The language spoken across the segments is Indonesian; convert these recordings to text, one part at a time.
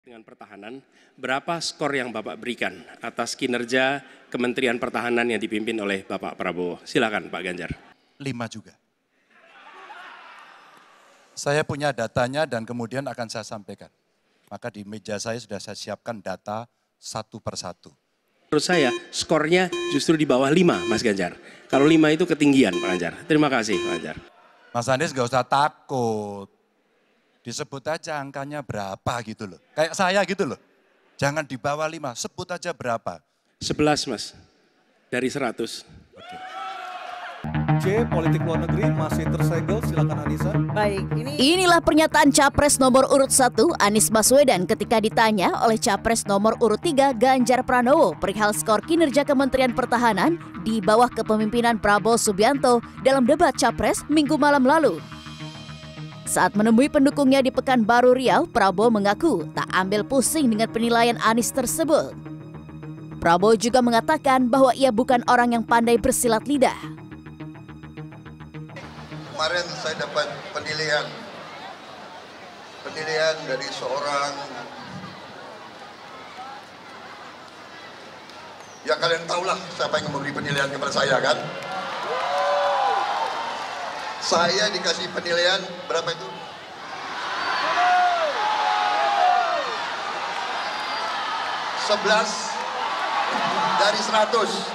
Dengan pertahanan, berapa skor yang Bapak berikan atas kinerja Kementerian Pertahanan yang dipimpin oleh Bapak Prabowo? Silakan Pak Ganjar. 5 juga. Saya punya datanya dan kemudian akan saya sampaikan. Maka di meja saya sudah saya siapkan data satu persatu. Menurut saya skornya justru di bawah 5 Mas Ganjar. Kalau 5 itu ketinggian Pak Ganjar. Terima kasih Pak Ganjar. Mas Anies gak usah takut. Disebut aja angkanya berapa gitu loh. Kayak saya gitu loh. Jangan di bawah 5, sebut aja berapa. 11 Mas, dari 100. Oke. C, politik luar negeri masih tersegel, silakan Anissa. Baik, Inilah pernyataan Capres nomor urut 1 Anies Baswedan ketika ditanya oleh Capres nomor urut 3 Ganjar Pranowo perihal skor kinerja Kementerian Pertahanan di bawah kepemimpinan Prabowo Subianto dalam debat Capres Minggu malam lalu. Saat menemui pendukungnya di Pekanbaru Riau, Prabowo mengaku tak ambil pusing dengan penilaian Anies tersebut. Prabowo juga mengatakan bahwa ia bukan orang yang pandai bersilat lidah. Kemarin saya dapat penilaian dari seorang, ya kalian tahulah siapa yang memberi penilaian kepada saya kan. Saya dikasih penilaian berapa itu? 11 dari 100.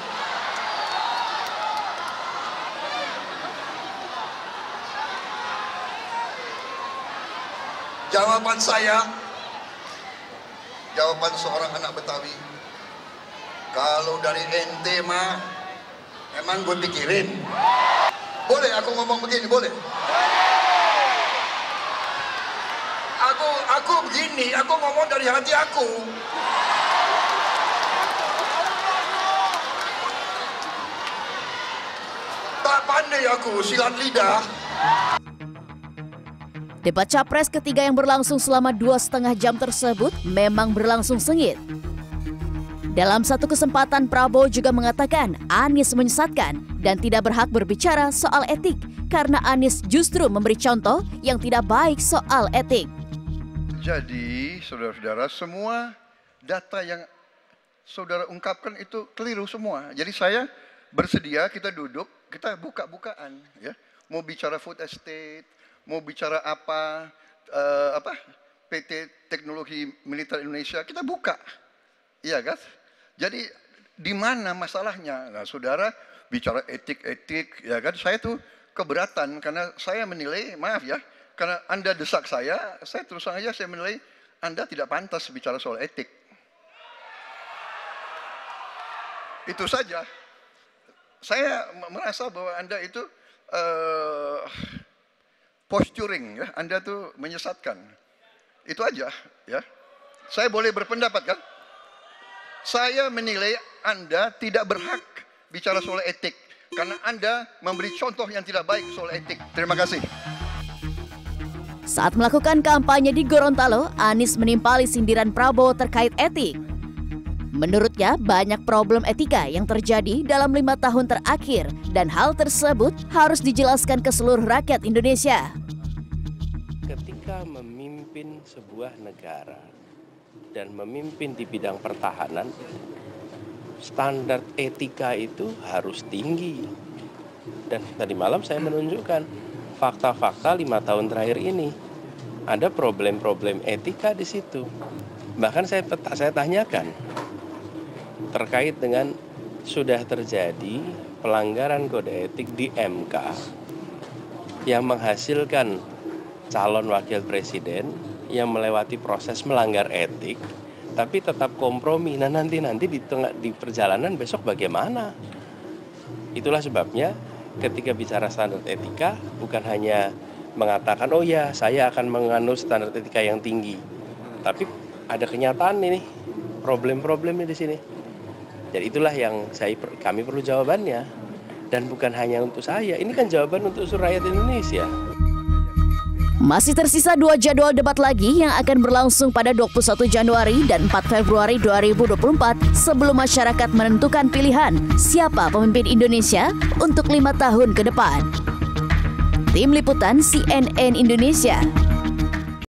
Jawaban saya, jawaban seorang anak Betawi, kalau dari ente mah emang gue pikirin. Boleh aku ngomong begini, boleh? Aku begini, aku ngomong dari hati aku. Tak pandai aku silat lidah. Debat Capres ketiga yang berlangsung selama 2,5 jam tersebut memang berlangsung sengit. Dalam satu kesempatan Prabowo juga mengatakan Anies menyesatkan dan tidak berhak berbicara soal etik karena Anies justru memberi contoh yang tidak baik soal etik. Jadi saudara-saudara, semua data yang saudara ungkapkan itu keliru semua. Jadi saya bersedia kita duduk, kita buka-bukaan ya. Mau bicara food estate, mau bicara apa PT Teknologi Militer Indonesia, kita buka. Iya kan? Jadi di mana masalahnya? Nah, saudara bicara etik-etik, ya kan? Saya tuh keberatan karena saya menilai, maaf ya, karena Anda desak saya terus terang aja saya menilai Anda tidak pantas bicara soal etik. Itu saja. Saya merasa bahwa Anda itu posturing, ya, Anda tuh menyesatkan. Itu aja, ya. Saya boleh berpendapat kan? Saya menilai Anda tidak berhak bicara soal etik karena Anda memberi contoh yang tidak baik soal etik. Terima kasih. Saat melakukan kampanye di Gorontalo, Anies menimpali sindiran Prabowo terkait etik. Menurutnya, banyak problem etika yang terjadi dalam 5 tahun terakhir dan hal tersebut harus dijelaskan ke seluruh rakyat Indonesia. Ketika memimpin sebuah negara dan memimpin di bidang pertahanan, standar etika itu harus tinggi. Dan tadi malam saya menunjukkan fakta-fakta 5 tahun terakhir ini. Ada problem-problem etika di situ. Bahkan saya tanyakan terkait dengan sudah terjadi pelanggaran kode etik di MK yang menghasilkan calon wakil presiden yang melewati proses melanggar etik, tapi tetap kompromi. Nah nanti di perjalanan besok bagaimana? Itulah sebabnya ketika bicara standar etika bukan hanya mengatakan oh ya saya akan menganut standar etika yang tinggi, tapi ada kenyataan ini, problem-problemnya di sini. Jadi itulah yang kami perlu jawabannya dan bukan hanya untuk saya. Ini kan jawaban untuk seluruh rakyat Indonesia. Masih tersisa 2 jadwal debat lagi yang akan berlangsung pada 21 Januari dan 4 Februari 2024 sebelum masyarakat menentukan pilihan siapa pemimpin Indonesia untuk 5 tahun ke depan. Tim Liputan CNN Indonesia.